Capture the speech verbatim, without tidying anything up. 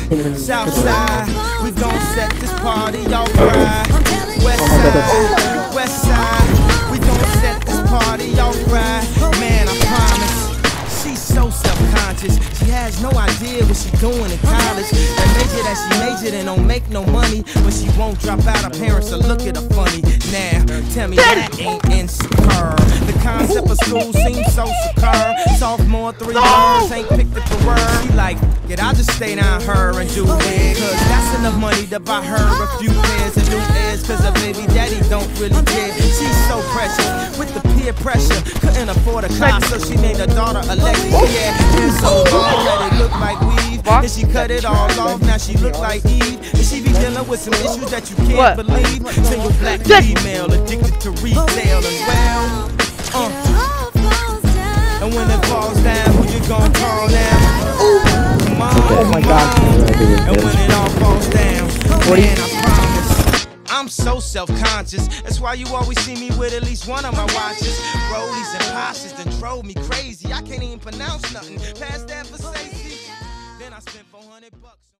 Southside, we gon' set this party off right. Westside, Westside, we gon' set this party off right. Man, I promise. She's so self-conscious. She has no idea what she doing in college. That major that she majored in don't make no money, but she won't drop out. Her parents will look at her funny. Now, tell me that ain't insecure. The concept of school seems so secure. Sophomore, three years, ain't picked up the word. She like, it, I'll just stay down her and do it. Cause that's enough money to buy her a few pairs of new ears. Cause her baby daddy don't really care. She's so precious with the peer pressure. Couldn't afford a car, so she named her daughter Alexis. Yeah, hair so long that it look like weave. And she cut it all off, now she look like Eve. And she be dealing with some issues that you can't what? believe. Single black female addicted to retail as well. Uh. And when it falls down, who you gon' call now? Ooh, come on, oh my God. And when it all falls down, man, I promise. I'm so self-conscious. That's why you always see me with at least one of my watches. Rollies and Porsches that drove me crazy. I can't even pronounce nothing past that for safety. Then I spent four hundred bucks.